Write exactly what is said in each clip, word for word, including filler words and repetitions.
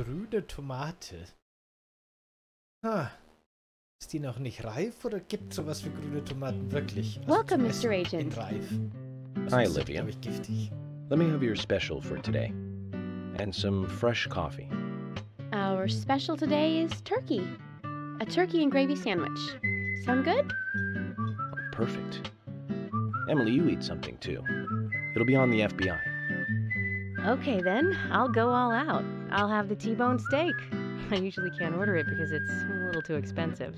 grüne Tomate. Ah. Ist die noch nicht reif oder gibt sowas wie grüne Tomaten wirklich? Also Welcome, Mister Agent. Reif. Also Hi, Olivia. Ich, giftig. Let me have your special for today. And some fresh coffee. Our special today is turkey. A turkey and gravy sandwich. Sound good? Oh, perfect. Emily, you eat something too. It'll be on the F B I. Okay then, I'll go all out. I'll have the T-bone steak. I usually can't order it because it's a little too expensive.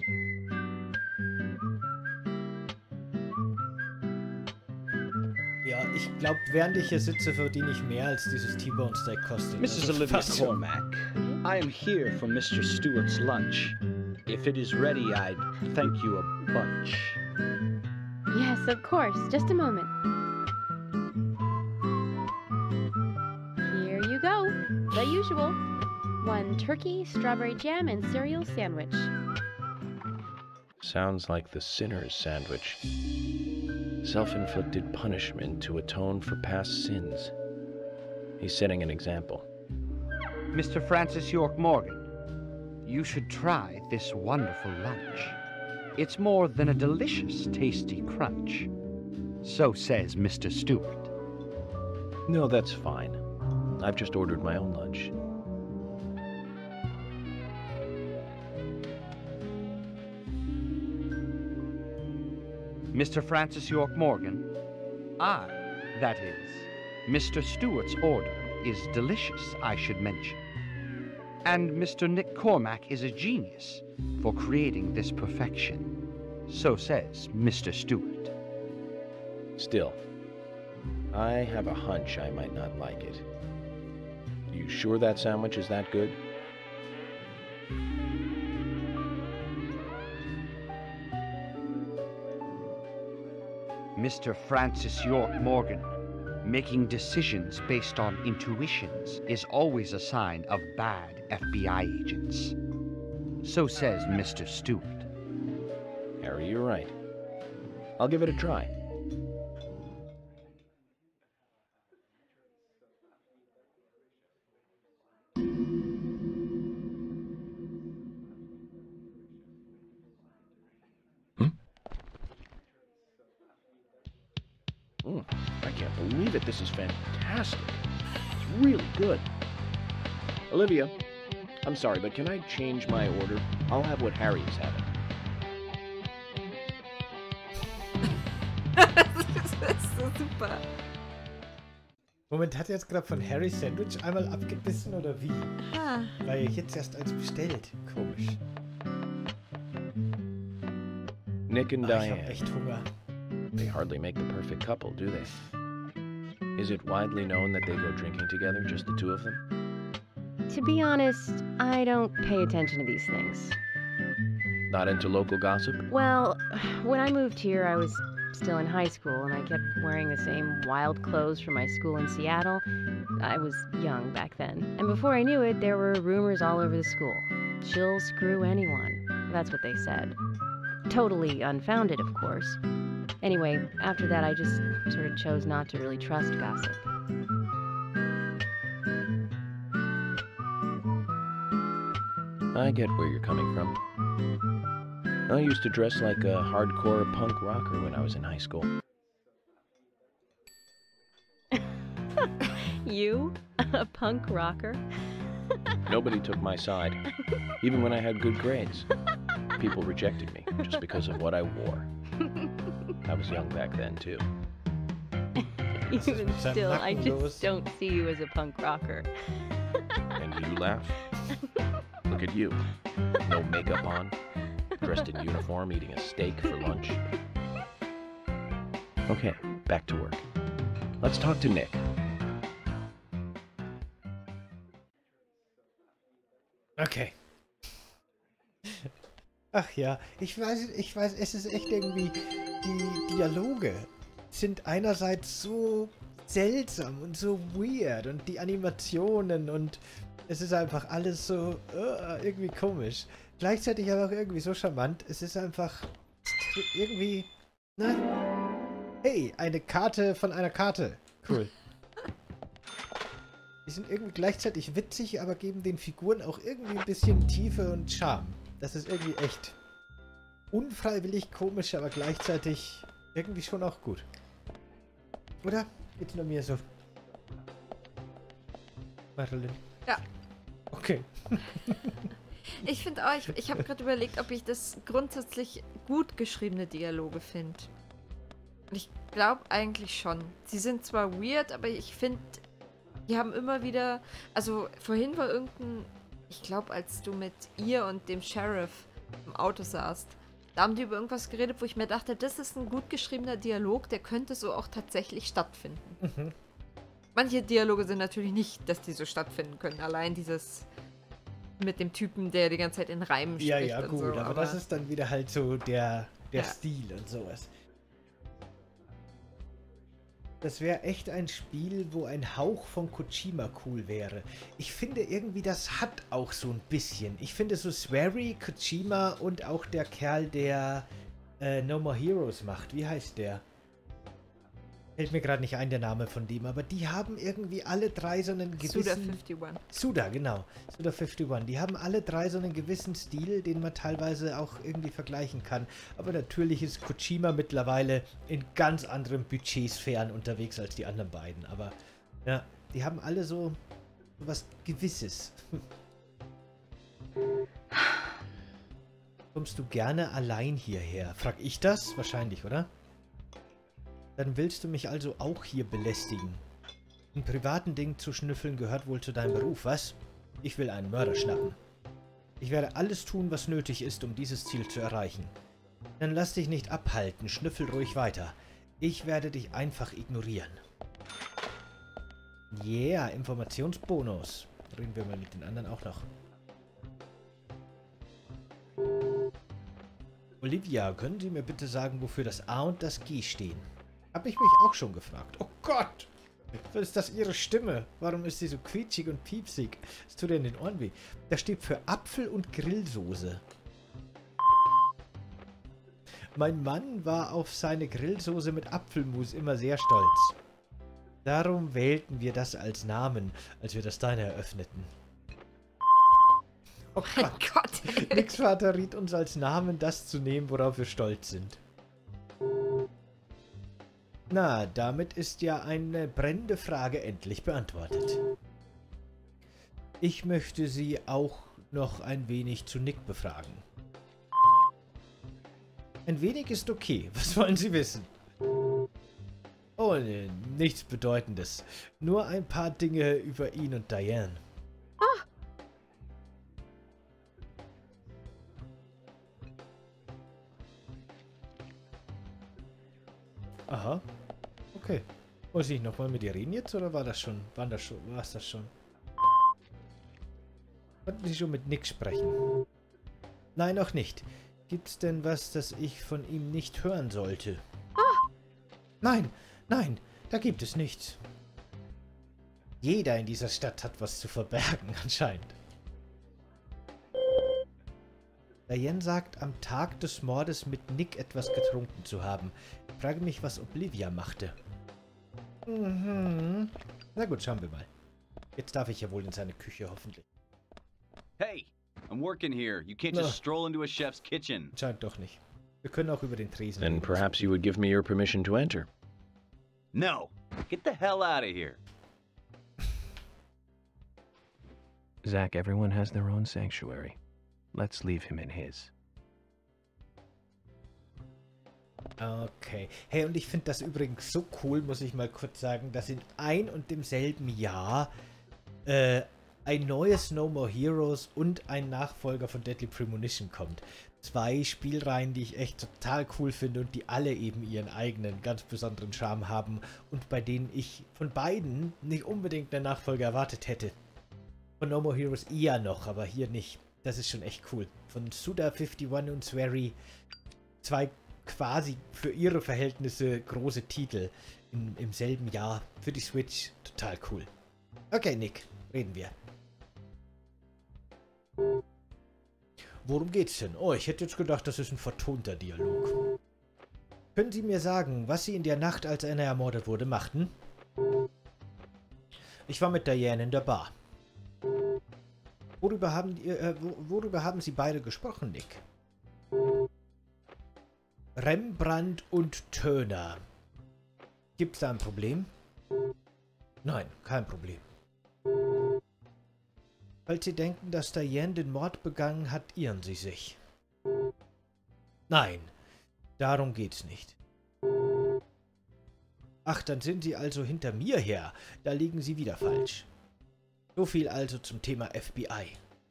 Ja, ich glaube, während ich hier sitze, verdiene ich mehr als dieses T-Bone Steak kostet. Missus Also Olivia fast schon. Cormack, I am here for Mister Stewart's lunch. If it is ready, I'd thank you a bunch. Yes, of course. Just a moment. Here you go. The usual. One turkey, strawberry jam, and cereal sandwich. Sounds like the sinner's sandwich. Self-inflicted punishment to atone for past sins. He's setting an example. Mister Francis York Morgan, you should try this wonderful lunch. It's more than a delicious, tasty crunch. So says Mister Stewart. No, that's fine. I've just ordered my own lunch. Mister Francis York Morgan, I, that is, Mister Stewart's order is delicious, I should mention. And Mister Nick Cormack is a genius for creating this perfection. So says Mister Stewart. Still, I have a hunch I might not like it. You sure that sandwich is that good? Mister Francis York Morgan, making decisions based on intuitions is always a sign of bad F B I agents. So says Mister Stewart. Harry, you're right. I'll give it a try. Mm, I can't believe it. This is fantastic. It's really good. Olivia, I'm sorry, but can I change my order? I'll have what Harry is having. Das ist so super. Moment, hat er jetzt gerade von Harry's Sandwich einmal abgebissen oder wie? Ah. Weil er jetzt erst eins bestellt. Komisch. Nick and Ah, ich Diane. hab echt Hunger. They hardly make the perfect couple, do they? Is it widely known that they go drinking together, just the two of them? To be honest, I don't pay attention to these things. Not into local gossip? Well, when I moved here, I was still in high school, and I kept wearing the same wild clothes from my school in Seattle. I was young back then. And before I knew it, there were rumors all over the school. She'll screw anyone. That's what they said. Totally unfounded, of course. Anyway, after that, I just sort of chose not to really trust gossip. I get where you're coming from. I used to dress like a hardcore punk rocker when I was in high school. You? A punk rocker? Nobody took my side, even when I had good grades. People rejected me just because of what I wore. I was young back then, too. Even still, I just don't see you as a punk rocker. And you laugh? Look at you. No makeup on, dressed in uniform, eating a steak for lunch. Okay, back to work. Let's talk to Nick. Okay. Ach ja, ich weiß, ich weiß, es ist echt irgendwie, die Dialoge sind einerseits so seltsam und so weird und die Animationen und es ist einfach alles so uh, irgendwie komisch. Gleichzeitig aber auch irgendwie so charmant. Es ist einfach irgendwie, na, hey, eine Karte von einer Karte. Cool. Die sind irgendwie gleichzeitig witzig, aber geben den Figuren auch irgendwie ein bisschen Tiefe und Charme. Das ist irgendwie echt unfreiwillig komisch, aber gleichzeitig irgendwie schon auch gut. Oder? Geht's nur mir so? Marilyn? Ja. Okay. Ich finde auch, ich, ich habe gerade überlegt, ob ich das grundsätzlich gut geschriebene Dialoge finde. Und ich glaube eigentlich schon. Sie sind zwar weird, aber ich finde, die haben immer wieder... Also vorhin war irgendein... Ich glaube, als du mit ihr und dem Sheriff im Auto saßt, da haben die über irgendwas geredet, wo ich mir dachte, das ist ein gut geschriebener Dialog, der könnte so auch tatsächlich stattfinden. Mhm. Manche Dialoge sind natürlich nicht, dass die so stattfinden können. Allein dieses mit dem Typen, der die ganze Zeit in Reimen spricht. Ja, ja, und gut, so, aber, aber das ist dann wieder halt so der, der Ja. Stil und sowas. Das wäre echt ein Spiel, wo ein Hauch von Kojima cool wäre. Ich finde irgendwie, das hat auch so ein bisschen. Ich finde so Swery, Kojima und auch der Kerl, der äh, No More Heroes macht. Wie heißt der? Fällt mir gerade nicht ein, der Name von dem, aber die haben irgendwie alle drei so einen gewissen... Suda einundfünfzig. Suda, genau. Suda einundfünfzig. Die haben alle drei so einen gewissen Stil, den man teilweise auch irgendwie vergleichen kann. Aber natürlich ist Kojima mittlerweile in ganz anderen Budgetsphären unterwegs als die anderen beiden. Aber ja, die haben alle so was Gewisses. Kommst du gerne allein hierher? Frag ich das? Wahrscheinlich, oder? Dann willst du mich also auch hier belästigen. In privaten Dingen zu schnüffeln gehört wohl zu deinem Beruf, was? Ich will einen Mörder schnappen. Ich werde alles tun, was nötig ist, um dieses Ziel zu erreichen. Dann lass dich nicht abhalten, schnüffel ruhig weiter. Ich werde dich einfach ignorieren. Yeah, Informationsbonus. Reden wir mal mit den anderen auch noch. Olivia, können Sie mir bitte sagen, wofür das A und das G stehen? Habe ich mich auch schon gefragt. Oh Gott! Was ist das Ihre Stimme? Warum ist sie so quietschig und piepsig? Es tut ihr in den Ohren weh. Das steht für Apfel und Grillsoße. Mein Mann war auf seine Grillsoße mit Apfelmus immer sehr stolz. Darum wählten wir das als Namen, als wir das Diner eröffneten. Oh Mein Gott. Gott. Nix Vater riet uns als Namen, das zu nehmen, worauf wir stolz sind. Na, damit ist ja eine brennende Frage endlich beantwortet. Ich möchte Sie auch noch ein wenig zu Nick befragen. Ein wenig ist okay. Was wollen Sie wissen? Oh, ne, nichts Bedeutendes. Nur ein paar Dinge über ihn und Diane. Aha. Okay. Muss ich nochmal mit dir reden jetzt oder war das schon? War das schon? War es das schon? Konnten Sie schon mit Nick sprechen? Nein, noch nicht. Gibt's denn was, das ich von ihm nicht hören sollte? Nein, nein, da gibt es nichts. Jeder in dieser Stadt hat was zu verbergen, anscheinend. Diane sagt, am Tag des Mordes mit Nick etwas getrunken zu haben. Ich frage mich, was Olivia machte. Mhm. Na gut, schauen wir mal. Jetzt darf ich ja wohl in seine Küche, hoffentlich. Hey, I'm working here. You can't just No. stroll into a chef's kitchen. Scheint doch nicht. Wir können auch über den Tresen Then reden. perhaps you would give me your permission to enter. No, get the hell out of here. Zach, everyone has their own sanctuary. Let's leave him in his. Okay. Hey, und ich finde das übrigens so cool, muss ich mal kurz sagen, dass in ein und demselben Jahr äh, ein neues No More Heroes und ein Nachfolger von Deadly Premonition kommt. Zwei Spielreihen, die ich echt total cool finde und die alle eben ihren eigenen, ganz besonderen Charme haben und bei denen ich von beiden nicht unbedingt einen Nachfolger erwartet hätte. Von No More Heroes eher noch, aber hier nicht. Das ist schon echt cool. Von Suda einundfünfzig und Swery zwei quasi für ihre Verhältnisse große Titel im, im selben Jahr für die Switch. Total cool. Okay, Nick, reden wir. Worum geht's denn? Oh, ich hätte jetzt gedacht, das ist ein vertonter Dialog. Können Sie mir sagen, was Sie in der Nacht, als einer ermordet wurde, machten? Ich war mit Diane in der Bar. Worüber haben, ihr, äh, worüber haben Sie beide gesprochen, Nick? Rembrandt und Turner. Gibt's da ein Problem? Nein, kein Problem. Falls Sie denken, dass Diane den Mord begangen hat, irren Sie sich. Nein, darum geht's nicht. Ach, dann sind Sie also hinter mir her. Da liegen Sie wieder falsch. So viel also zum Thema F B I.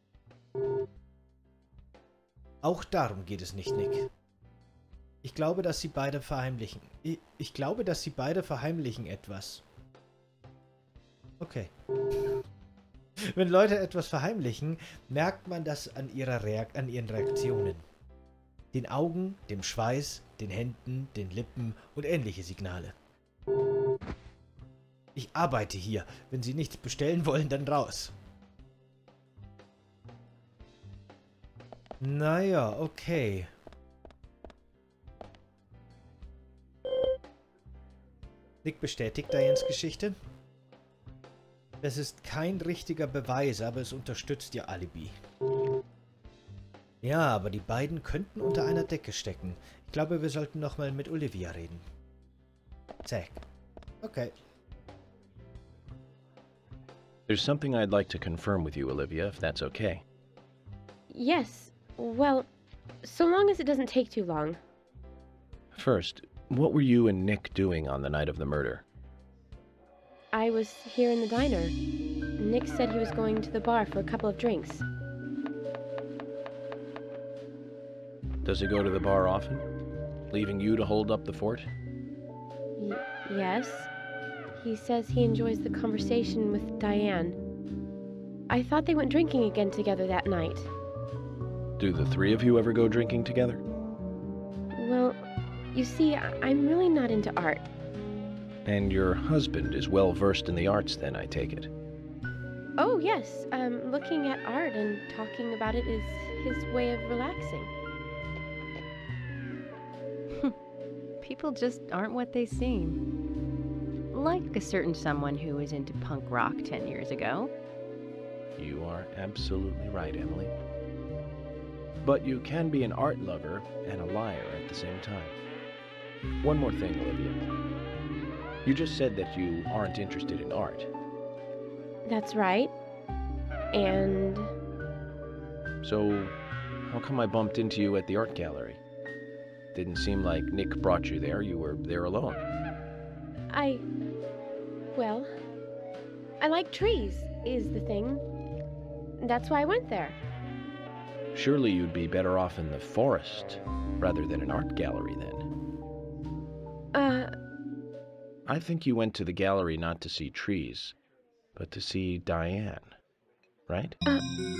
Auch darum geht es nicht, Nick. Ich glaube, dass Sie beide verheimlichen. Ich, ich glaube, dass Sie beide verheimlichen etwas. Okay. Wenn Leute etwas verheimlichen, merkt man das an, ihrer Reak an ihren Reaktionen. Den Augen, dem Schweiß, den Händen, den Lippen und ähnliche Signale. Ich arbeite hier. Wenn Sie nichts bestellen wollen, dann raus. Naja, okay. Nick bestätigt Dianes Geschichte. Das ist kein richtiger Beweis, aber es unterstützt ihr Alibi. Ja, aber die beiden könnten unter einer Decke stecken. Ich glaube, wir sollten nochmal mit Olivia reden. Zack. Okay. There's something I'd like to confirm with you, Olivia, if that's okay. Yes. Well, so long as it doesn't take too long. First, what were you and Nick doing on the night of the murder? I was here in the diner. Nick said he was going to the bar for a couple of drinks. Does he go to the bar often? Leaving you to hold up the fort? Y- yes. He says he enjoys the conversation with Diane. I thought they went drinking again together that night. Do the three of you ever go drinking together? Well, you see, I- I'm really not into art. And your husband is well versed in the arts then, I take it. Oh, yes. Um, looking at art and talking about it is his way of relaxing. People just aren't what they seem. Like a certain someone who was into punk rock ten years ago. You are absolutely right, Emily. But you can be an art lover and a liar at the same time. One more thing, Olivia. You just said that you aren't interested in art. That's right. And... So, how come I bumped into you at the art gallery? Didn't seem like Nick brought you there. You were there alone. I... Well... I like trees, is the thing. That's why I went there. Surely you'd be better off in the forest rather than an art gallery then. Uh... I think you went to the gallery not to see trees, but to see Diane, right? Uh...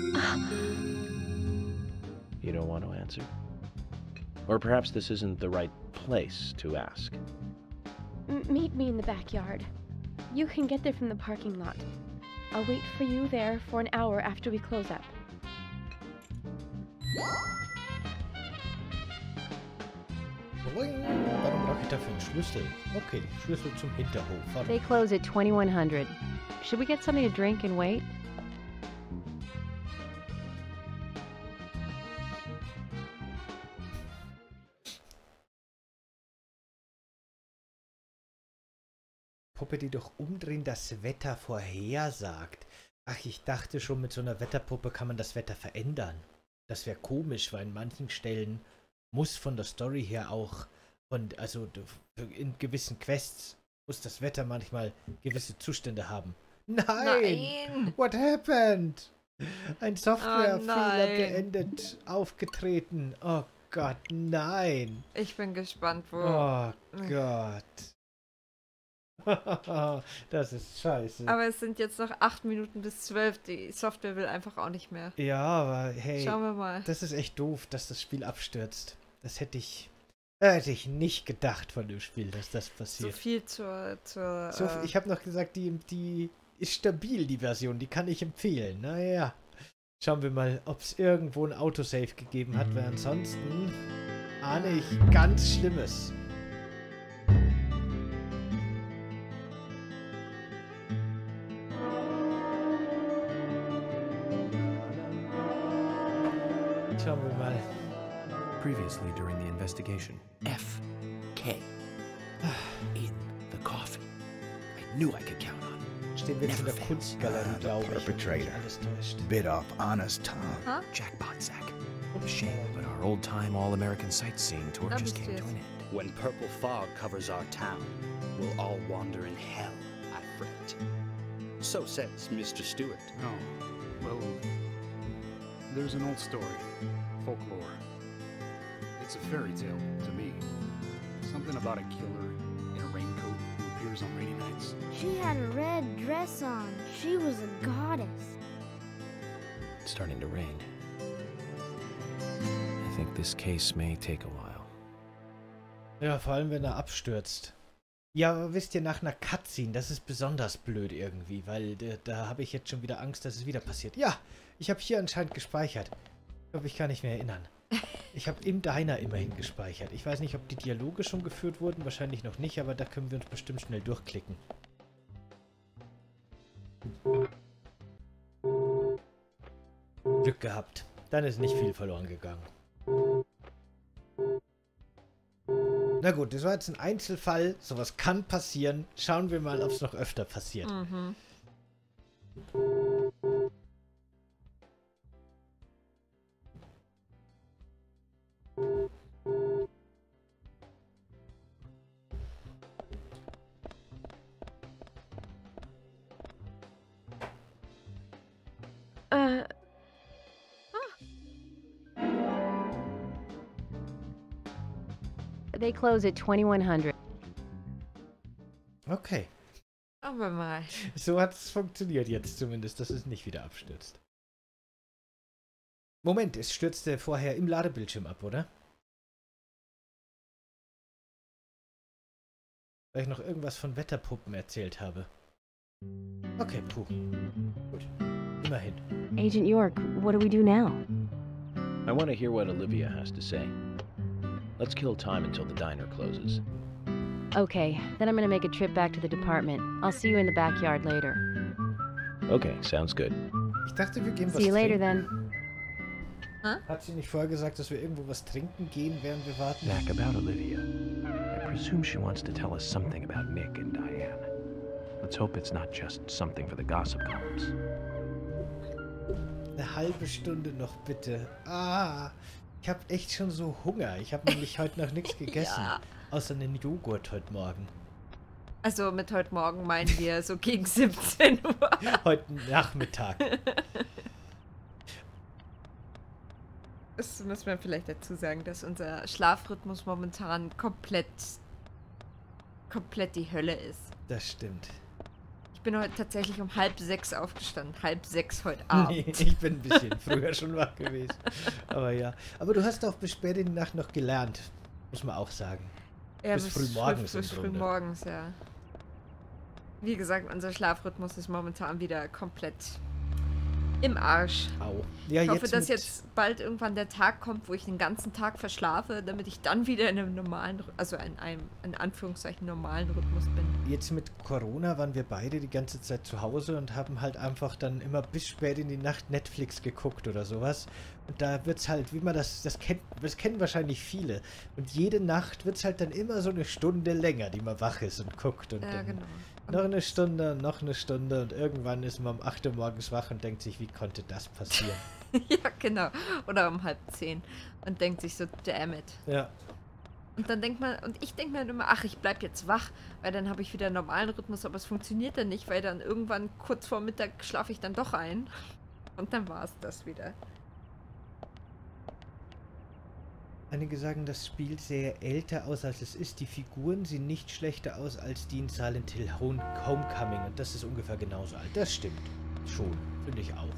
You don't want to answer? Or perhaps this isn't the right place to ask. M- meet me in the backyard. You can get there from the parking lot. I'll wait for you there for an hour after we close up. Warum brauche ich dafür einen Schlüssel? Okay, Schlüssel zum Hinterhof. Warum? They close at twenty-one hundred. Should we get something to drink and wait? Puppe, die doch umdrehen das Wetter vorhersagt. Ach, ich dachte schon, mit so einer Wetterpuppe kann man das Wetter verändern. Das wäre komisch, weil in manchen Stellen muss von der Story her auch, von, also in gewissen Quests muss das Wetter manchmal gewisse Zustände haben. Nein! Nein! What happened? Ein Softwarefehler Oh nein. beendet, aufgetreten. Oh Gott, nein! Ich bin gespannt, wo... Oh Gott. Das ist scheiße. Aber es sind jetzt noch acht Minuten bis zwölf. Die Software will einfach auch nicht mehr. Ja, aber hey, Schauen wir mal. das ist echt doof, dass das Spiel abstürzt. Das hätte ich, äh, hätte ich nicht gedacht von dem Spiel, dass das So passiert. viel zur... zur So, äh, ich habe noch gesagt, die, die ist stabil, die Version. Die kann ich empfehlen. Naja, schauen wir mal, ob es irgendwo ein Autosave gegeben hat, weil ansonsten ahne ich ganz Schlimmes. Schauen wir mal. Previously during the investigation. F K. In the coffin. I knew I could count on it. Stehen wir jetzt in der Never Kunstgalerie, fails. glaube ich. wenn mich Perpetrator. nicht alles täuscht. Bit off honest Tom. Huh? Jackpot sack. Shame, but our old-time all-American sightseeing tour Da just bist came du to jetzt. an end. When purple fog covers our town, we'll all wander in hell, I fret. So says Mister Stewart. Oh, well, there's an old story, folklore. It's a fairy tale to me. Something about a killer in a raincoat who appears on rainy nights. She had a red dress on. She was a goddess. It's starting to rain. I think this case may take a while. Ja, vor allem, wenn er abstürzt. Ja, aber wisst ihr, nach einer Cutscene, das ist besonders blöd irgendwie, weil da, da habe ich jetzt schon wieder Angst, dass es wieder passiert. Ja, ich habe hier anscheinend gespeichert. Ich glaube, ich kann nicht mehr erinnern. Ich habe im Diner immerhin gespeichert. Ich weiß nicht, ob die Dialoge schon geführt wurden, wahrscheinlich noch nicht, aber da können wir uns bestimmt schnell durchklicken. Glück gehabt. Dann ist nicht viel verloren gegangen. Na gut, das war jetzt ein Einzelfall. Sowas kann passieren. Schauen wir mal, ob es noch öfter passiert. Mhm. Uh. They close at twenty-one hundred. Okay. Aber mal. So hat es funktioniert jetzt zumindest, dass es nicht wieder abstürzt. Moment, es stürzte vorher im Ladebildschirm ab, oder? Weil ich noch irgendwas von Wetterpuppen erzählt habe. Okay, puh. Gut. Immerhin. Agent York, what do we do now? I want to hear what Olivia has to say. Let's kill time until the diner closes. Okay, then I'm gonna make a trip back to the department. I'll see you in the backyard later. Okay, sounds good. Ich dachte, wir gehen was See you later trinken. then. Hat sie nicht vorher gesagt, dass wir irgendwo was trinken gehen, während wir warten? Zach, about Olivia. I presume she wants to tell us something about Nick and Diane. Let's hope it's not just something for the gossip columns. Eine halbe Stunde noch bitte. Ah, ich habe echt schon so Hunger. Ich habe nämlich heute noch nichts gegessen. Ja. Außer einen Joghurt heute Morgen. Also mit heute Morgen meinen wir so gegen siebzehn Uhr. Heute Nachmittag. Das muss man vielleicht dazu sagen, dass unser Schlafrhythmus momentan komplett, komplett die Hölle ist. Das stimmt. Ich bin heute tatsächlich um halb sechs aufgestanden. Halb sechs heute Abend. Nee, ich bin ein bisschen früher schon wach gewesen. Aber ja. Aber du hast auch bis spät in die Nacht noch gelernt. Muss man auch sagen. Ja, bis früh morgens Bis im früh Grunde. morgens, ja. Wie gesagt, unser Schlafrhythmus ist momentan wieder komplett im Arsch. Au. Ja, Ich hoffe, jetzt dass mit- jetzt bald irgendwann der Tag kommt, wo ich den ganzen Tag verschlafe, damit ich dann wieder in einem normalen, Rhy- also in einem, in Anführungszeichen, normalen Rhythmus bin. Jetzt mit Corona waren wir beide die ganze Zeit zu Hause und haben halt einfach dann immer bis spät in die Nacht Netflix geguckt oder sowas. Und da wird's halt, wie man das, das kennt, das kennen wahrscheinlich viele. Und jede Nacht wird's halt dann immer so eine Stunde länger, die man wach ist und guckt. Und Ja, dann genau. noch eine Stunde, noch eine Stunde und irgendwann ist man um acht Uhr morgens wach und denkt sich, wie konnte das passieren? Ja, genau. Oder um halb zehn. Und denkt sich so, damn it. Ja. Und dann denkt man, und ich denke mir dann immer, ach, ich bleib jetzt wach, weil dann habe ich wieder einen normalen Rhythmus, aber es funktioniert dann nicht, weil dann irgendwann kurz vor Mittag schlafe ich dann doch ein. Und dann war es das wieder. Einige sagen, das Spiel sähe älter aus, als es ist. Die Figuren sehen nicht schlechter aus als die in Silent Hill Home Homecoming. Und das ist ungefähr genauso alt. Das stimmt. Schon. Finde ich auch.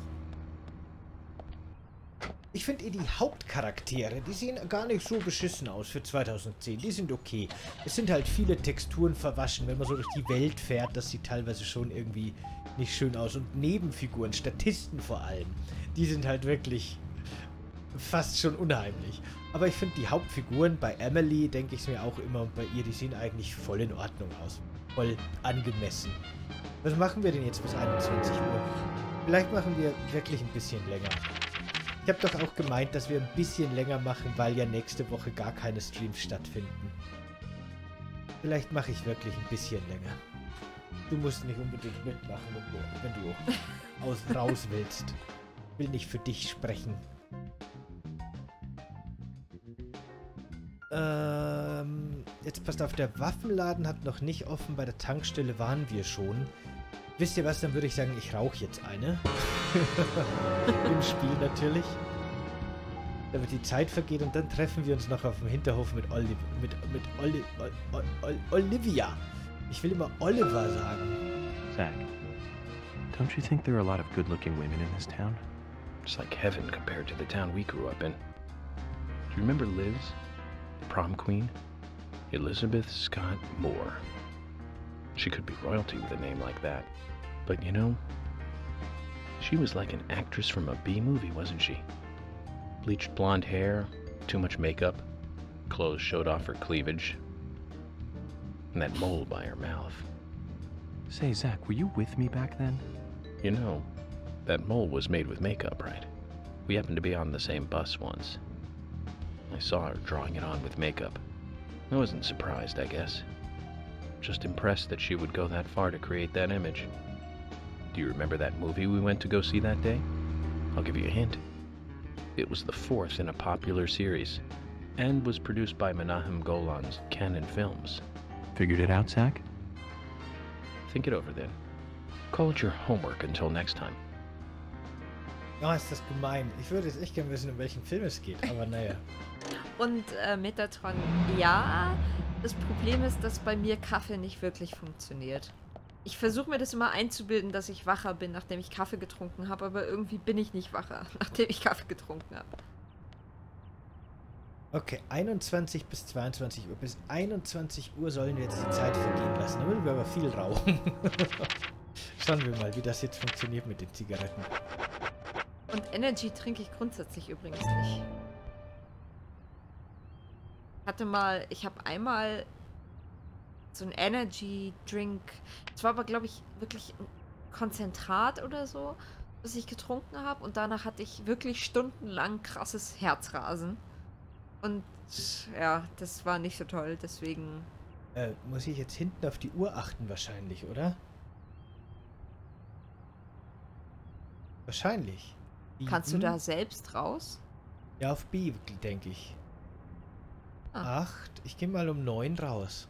Ich finde eh die Hauptcharaktere, die sehen gar nicht so beschissen aus für zweitausendzehn. Die sind okay. Es sind halt viele Texturen verwaschen. Wenn man so durch die Welt fährt, das sieht teilweise schon irgendwie nicht schön aus. Und Nebenfiguren, Statisten vor allem, die sind halt wirklich fast schon unheimlich. Aber ich finde die Hauptfiguren, bei Emily denke ich es mir auch immer, und bei ihr, die sehen eigentlich voll in Ordnung aus. Voll angemessen. Was machen wir denn jetzt bis einundzwanzig Uhr? Vielleicht machen wir wirklich ein bisschen länger. Ich habe doch auch gemeint, dass wir ein bisschen länger machen, weil ja nächste Woche gar keine Streams stattfinden. Vielleicht mache ich wirklich ein bisschen länger. Du musst nicht unbedingt mitmachen, wenn du, wenn du aus, raus willst. Ich will nicht für dich sprechen. Ähm, jetzt passt auf, der Waffenladen hat noch nicht offen, bei der Tankstelle waren wir schon. Wisst ihr was, dann würde ich sagen, ich rauche jetzt eine. Im Spiel natürlich. Damit die Zeit vergeht und dann treffen wir uns noch auf dem Hinterhof mit, Oli mit, mit Oli Ol Ol Olivia. Ich will immer Oliver sagen. Zach, don't you think there are a lot of good-looking women in this town? It's like heaven compared to the town we grew up in. Do you remember Liz, the prom queen? Elizabeth Scott Moore. She could be royalty with a name like that. But you know, she was like an actress from a B-movie, wasn't she? Bleached blonde hair, too much makeup, clothes showed off her cleavage, and that mole by her mouth. Say, Zach, were you with me back then? You know, that mole was made with makeup, right? We happened to be on the same bus once. I saw her drawing it on with makeup. I wasn't surprised, I guess. Just impressed that she would go that far to create that image. Do you remember that movie we went to go see that day? I'll give you a hint. It was the fourth in a popular series, and was produced by Menahem Golan's Canon Films. Figured it out, Zach? Think it over then. Call it your homework until next time. Oh, ist das gemein. Ich würde jetzt echt gerne wissen, um welchen Film es geht, aber naja. Und äh, Metatron, ja. Das Problem ist, dass bei mir Kaffee nicht wirklich funktioniert. Ich versuche mir das immer einzubilden, dass ich wacher bin, nachdem ich Kaffee getrunken habe, aber irgendwie bin ich nicht wacher, nachdem ich Kaffee getrunken habe. Okay, einundzwanzig bis zweiundzwanzig Uhr. Bis einundzwanzig Uhr sollen wir jetzt die Zeit vergehen lassen. Da wollen wir aber viel rauchen. Schauen wir mal, wie das jetzt funktioniert mit den Zigaretten. Und Energy trinke ich grundsätzlich übrigens nicht. Ich hatte mal, ich habe einmal so ein Energy Drink, es war aber glaube ich wirklich ein Konzentrat oder so, das ich getrunken habe und danach hatte ich wirklich stundenlang krasses Herzrasen. Und ja, das war nicht so toll, deswegen... Äh, muss ich jetzt hinten auf die Uhr achten wahrscheinlich, oder? Wahrscheinlich. Kannst du da selbst raus? Ja, auf B, denke ich. Ah. Acht. Ich gehe mal um neun raus.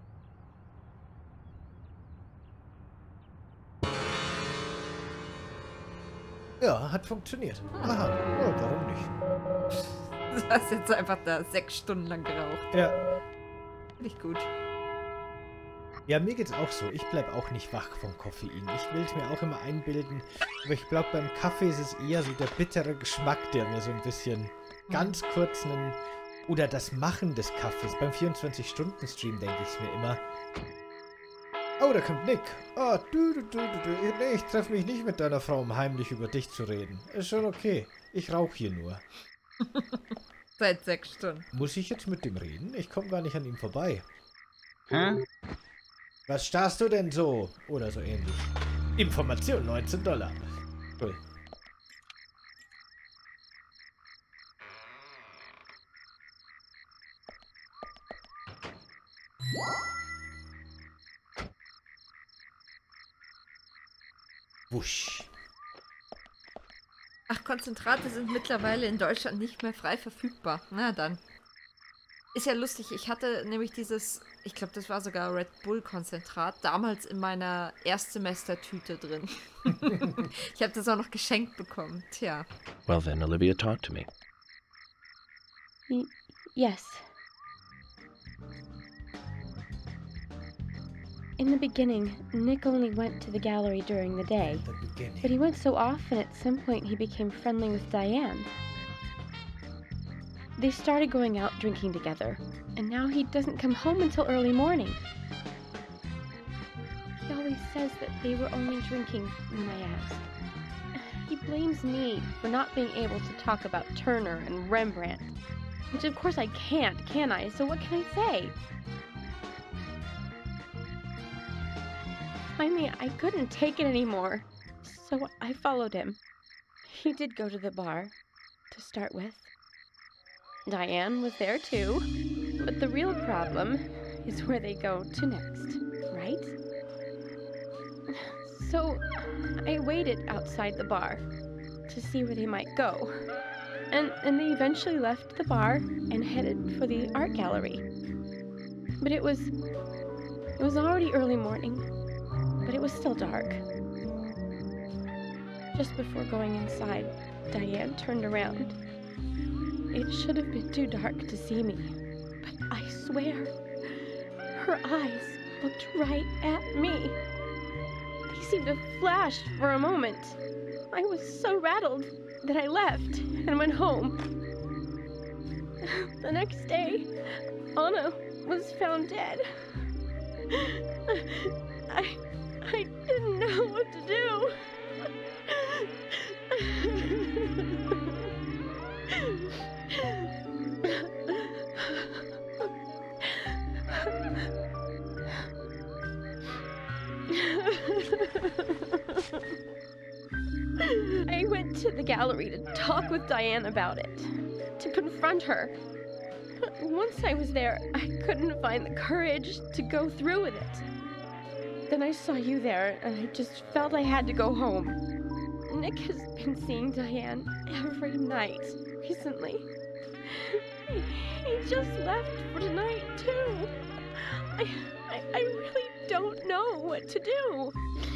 Ja, hat funktioniert. Aha. Oh, warum nicht? Du hast jetzt einfach da sechs Stunden lang geraucht. Ja. Finde ich gut. Ja, mir geht's auch so. Ich bleib auch nicht wach vom Koffein. Ich will es mir auch immer einbilden. Aber ich glaube, beim Kaffee ist es eher so der bittere Geschmack, der mir so ein bisschen ganz kurz einen... Oder das Machen des Kaffees. Beim vierundzwanzig-Stunden-Stream denke ich es mir immer. Oh, da kommt Nick. Oh, du, du, du, du, du. Nee, ich treffe mich nicht mit deiner Frau, um heimlich über dich zu reden. Ist schon okay. Ich rauche hier nur. Seit sechs Stunden. Muss ich jetzt mit dem reden? Ich komme gar nicht an ihm vorbei. Hä? Was starrst du denn so? Oder so ähnlich. Information, neunzehn Dollar. Cool. Wusch. Ach, Konzentrate sind mittlerweile in Deutschland nicht mehr frei verfügbar. Na dann. Ist ja lustig, ich hatte nämlich dieses, ich glaube, das war sogar Red Bull Konzentrat, damals in meiner Erstsemestertüte drin. Ich habe das auch noch geschenkt bekommen, tja. Well then, Olivia, talk to me. Y- yes. In the beginning, Nick only went to the gallery during the day. The beginning. But he went so often, at some point he became friendly with Diane. They started going out drinking together, and now he doesn't come home until early morning. He always says that they were only drinking when I asked. He blames me for not being able to talk about Turner and Rembrandt, which of course I can't, can I? So what can I say? Finally, I couldn't take it anymore, so I followed him. He did go to the bar, to start with. Diane was there too, but the real problem is where they go to next, right? So I waited outside the bar to see where they might go, and, and they eventually left the bar and headed for the art gallery. But it was, it was already early morning, but it was still dark. Just before going inside, Diane turned around. It should have been too dark to see me, but I swear, her eyes looked right at me. They seemed to flash for a moment. I was so rattled that I left and went home. The next day, Anna was found dead. I, I didn't know what to do. I went to the gallery to talk with Diane about it, to confront her. But once I was there, I couldn't find the courage to go through with it. Then I saw you there, and I just felt I had to go home. Nick has been seeing Diane every night recently. He, he just left for tonight, too. I, I, I really don't know what to do.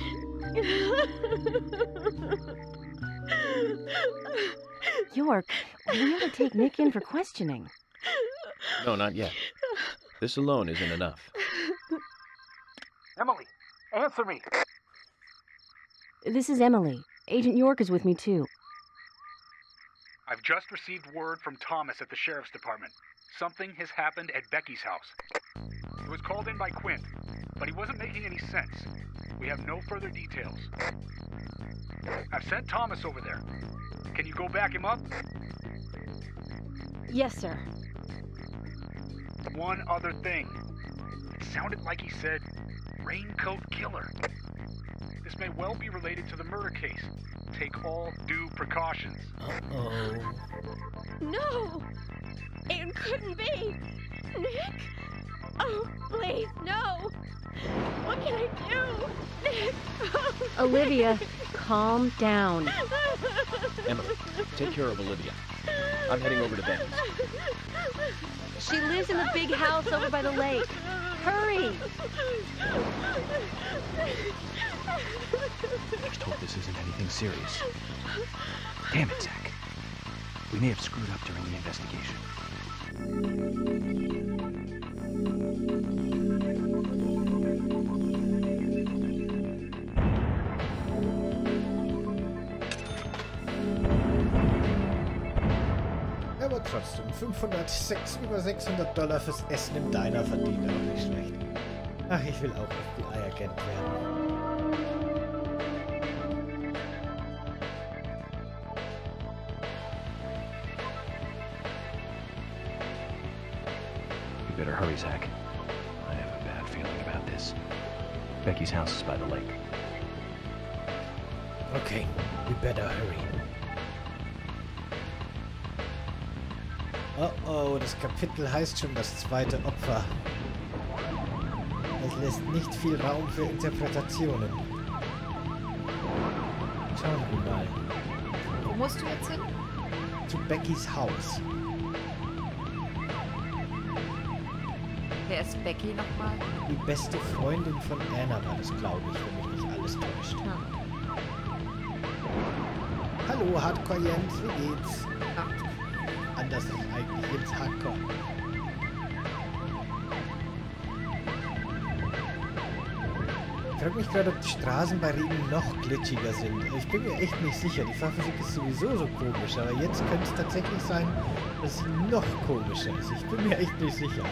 York, we ought to take Nick in for questioning. No, not yet. This alone isn't enough. Emily, answer me. This is Emily. Agent York is with me, too. I've just received word from Thomas at the Sheriff's Department. Something has happened at Becky's house. He was called in by Quint, but he wasn't making any sense. We have no further details. I've sent Thomas over there. Can you go back him up? Yes, sir. One other thing. It sounded like he said, Raincoat Killer. This may well be related to the murder case. Take all due precautions. Uh-oh. No! It couldn't be! Nick? Oh, please, no! What can I do? Nick! Oh, Olivia, Nick. calm down. Emily, take care of Olivia. I'm heading over to Becky's. She lives in the big house over by the lake. Hurry! Let's hope this isn't anything serious. Damn it, Zach. We may have screwed up during the investigation. Aber trotzdem, fünfhundertsechs über sechshundert Dollar fürs Essen im Diner verdient, auch nicht schlecht. Ach, ich will auch F B I-Agent werden. You better hurry, Zach. I have a bad feeling about this. Becky's house is by the lake. Okay, we better hurry. Oh oh, das Kapitel heißt schon das zweite Opfer. Es lässt nicht viel Raum für Interpretationen. Schauen wir mal. Wo musst du jetzt hin? Zu Beckys Haus. Wer ist Becky nochmal? Die beste Freundin von Anna war das, glaube ich, wenn mich nicht alles täuscht. Ja. Hallo, Hardcore Jens, wie geht's? Ja. Anders ist eigentlich jetzt Hardcore. Ich frage mich gerade, ob die Straßen bei Regen noch glitschiger sind. Ich bin mir echt nicht sicher. Die Fahrphysik ist sowieso so komisch, aber jetzt könnte es tatsächlich sein, dass sie noch komischer ist. Ich bin mir echt nicht sicher.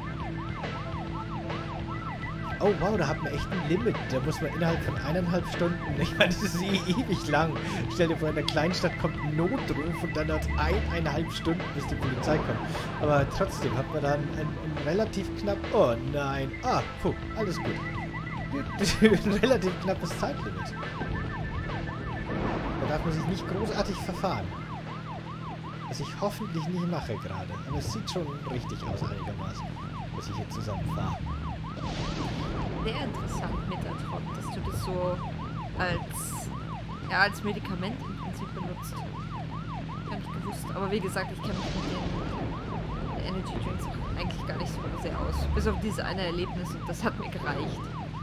Oh wow, da hat man echt ein Limit. Da muss man innerhalb von eineinhalb Stunden, ich meine, das ist eh ewig lang. Stell dir vor, in der Kleinstadt kommt ein Notruf und dann dauert es eineinhalb Stunden, bis die Polizei kommt. Aber trotzdem hat man dann ein, ein relativ knapp... Oh nein. Ah, puh, alles gut. Ein relativ knappes Zeitlimit. Da darf man sich nicht großartig verfahren. Was ich hoffentlich nicht mache gerade. Aber es sieht schon richtig aus einigermaßen, was ich hier zusammenfahre. Sehr interessant, Metatron, dass du das so als, ja, als Medikament im Prinzip benutzt. Gar nicht gewusst. Aber wie gesagt, ich kenne mich mit den Energy Drinks eigentlich gar nicht so sehr aus. Bis auf dieses eine Erlebnis und das hat mir gereicht.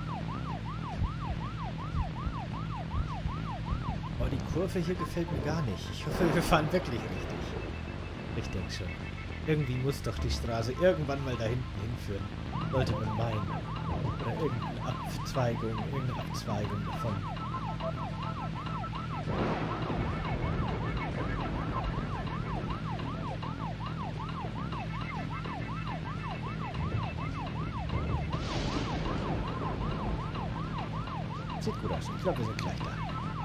Oh, die Kurve hier gefällt mir gar nicht. Ich hoffe, wir fahren wirklich richtig. Ich denke schon. Irgendwie muss doch die Straße irgendwann mal da hinten hinführen. Sollte man meinen. Oder irgendeine Abzweigung, irgendeine Abzweigung davon. Sieht gut aus. Ich glaube, wir sind gleich da.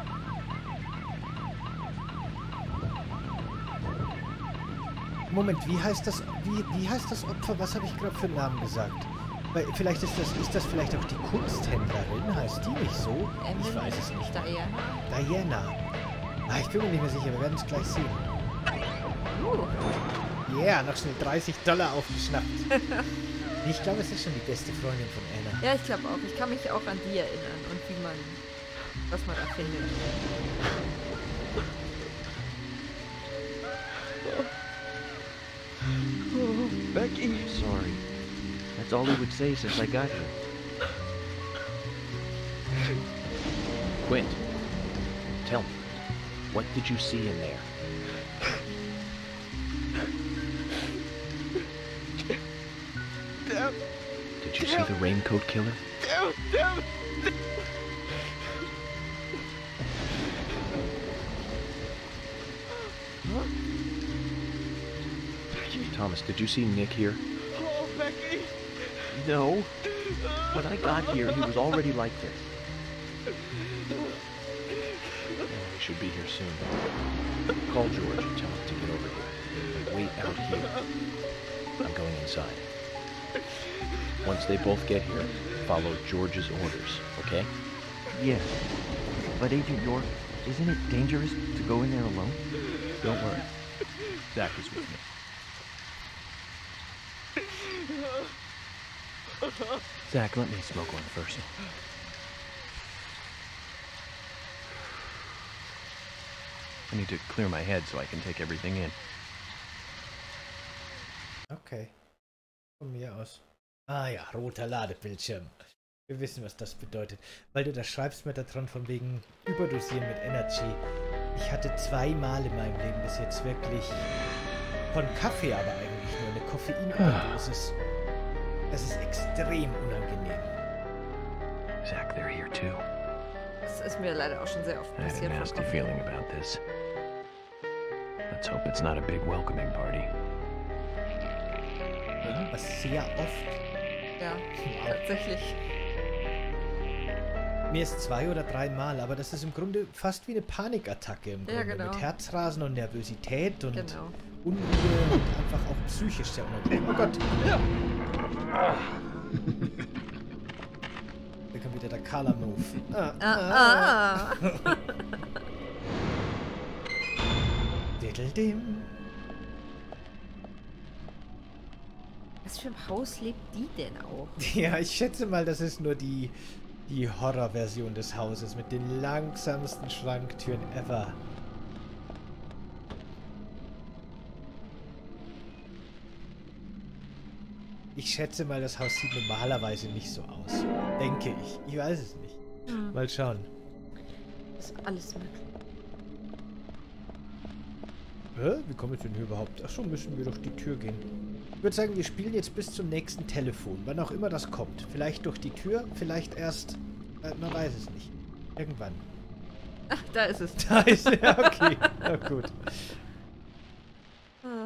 Moment, wie heißt das, wie, wie heißt das Opfer? Was habe ich gerade für einen Namen gesagt? Weil vielleicht ist das, ist das vielleicht auch die Kunsthändlerin? Heißt die nicht so? Ich weiß es nicht. Diana. Diana. Ah, ich bin mir nicht mehr sicher. Wir werden es gleich sehen. Uh. Ja, yeah, noch schnell dreißig Dollar aufgeschnappt. Ich glaube, es ist schon die beste Freundin von Anna. Ja, ich glaube auch. Ich kann mich auch an die erinnern und wie man, was man da findet. Oh, Becky! Sorry. That's all he would say since I got here. Quint, tell me, what did you see in there? Damn. Did you see the raincoat killer? Damn, damn. Thomas, did you see Nick here? Oh, Becky! No. When I got here, he was already like this. Oh, he should be here soon. Call George and tell him to get over here. Wait out here. I'm going inside. Once they both get here, follow George's orders, okay? Yes. But Agent York, isn't it dangerous to go in there alone? Don't worry. Zach is with me. Zach, let me smoke one first. I need to clear my head so I can take everything in. Okay. Von mir aus. Ah ja, roter Ladebildschirm. Wir wissen, was das bedeutet. Weil du da schreibst, Metatron, von wegen Überdosieren mit Energy. Ich hatte zweimal in meinem Leben bis jetzt wirklich von Kaffee, aber eigentlich nur eine Koffeinüberdosis. Das ist extrem unangenehm. Zach, they're here too. Das ist mir leider auch schon sehr oft I had passiert. a nasty feeling about this. Let's hope it's not a big welcoming party. Was sehr oft. Ja, wow. Tatsächlich. Mir ist zwei oder dreimal, aber das ist im Grunde fast wie eine Panikattacke im Grunde. Ja, genau. Mit Herzrasen und Nervosität und Genau. Unruhe und einfach auch psychisch sehr unangenehm. Oh Gott! Ja. Hier kommt wieder der Color-Move. Ah, Ah, ah. ah. Diddle-dim. Was für ein Haus lebt die denn auch? Ja, ich schätze mal, das ist nur die, die Horror-Version des Hauses mit den langsamsten Schranktüren ever. Ich schätze mal, das Haus sieht normalerweise nicht so aus. Denke ich. Ich weiß es nicht. Hm. Mal schauen. Ist alles möglich. Hä? Wie komme ich denn hier überhaupt? Ach schon, müssen wir durch die Tür gehen. Ich würde sagen, wir spielen jetzt bis zum nächsten Telefon. Wann auch immer das kommt. Vielleicht durch die Tür, vielleicht erst... Äh, man weiß es nicht. Irgendwann. Ach, da ist es. Da ist es. Ja, okay. Na gut. Ah.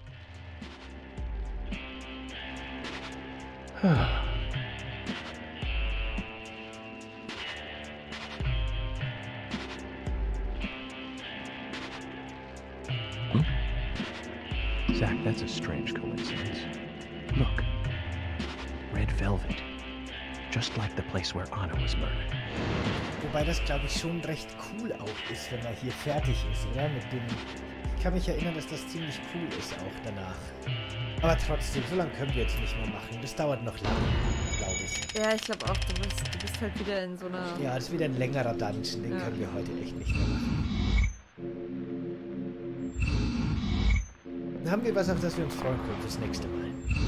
Zach, that's a strange coincidence. Look. Red velvet. Just like the place where Anna was murdered. Wobei das, glaube ich, schon recht cool auch ist, wenn man hier fertig ist, oder? Mit dem... Ich kann mich erinnern, dass das ziemlich cool ist auch danach. Aber trotzdem, so lange können wir jetzt nicht mehr machen. Das dauert noch lange, glaube ich. Ja, ich glaube auch, du bist, du bist halt wieder in so einer... Ja, das ist wieder ein längerer Dungeon. Den ja. können wir heute echt nicht mehr machen. Dann haben wir was, auf das wir uns freuen können fürs nächste Mal.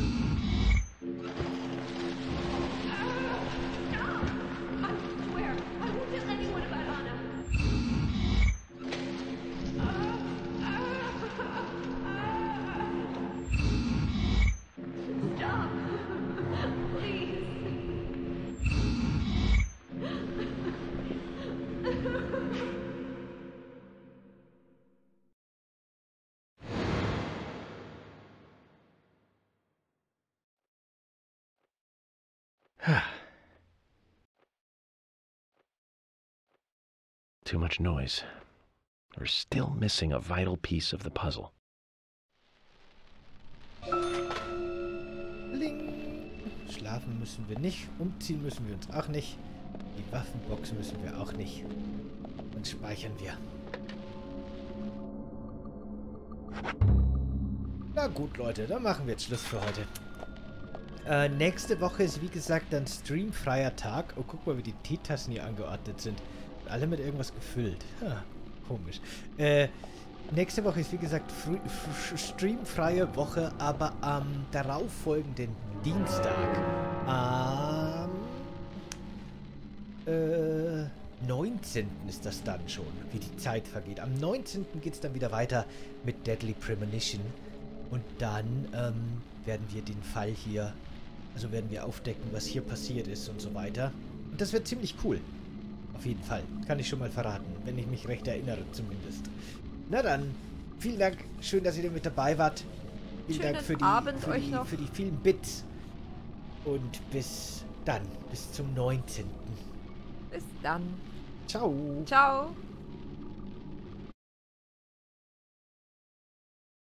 Too much noise. We're still missing a vital piece of the puzzle. Bling. Schlafen müssen wir nicht. Umziehen müssen wir uns auch nicht. Die Waffenbox müssen wir auch nicht. Und speichern wir. Na gut, Leute, dann machen wir jetzt Schluss für heute. Äh, nächste Woche ist wie gesagt dann streamfreier Tag. Oh, guck mal, wie die T-Tasten hier angeordnet sind. Alle mit irgendwas gefüllt. Ha, komisch. Äh, nächste Woche ist wie gesagt streamfreie Woche, aber am darauffolgenden Dienstag, am äh, neunzehnten ist das dann schon, wie die Zeit vergeht. Am neunzehnten geht es dann wieder weiter mit Deadly Premonition. Und dann ähm, werden wir den Fall hier, also werden wir aufdecken, was hier passiert ist und so weiter. Und das wird ziemlich cool. Auf jeden Fall. Kann ich schon mal verraten, wenn ich mich recht erinnere zumindest. Na dann, vielen Dank. Schön, dass ihr mit dabei wart. Vielen Schönen Dank für die, Abend für, euch die, noch. für die vielen Bits. Und bis dann. Bis zum neunzehnten Bis dann. Ciao. Ciao.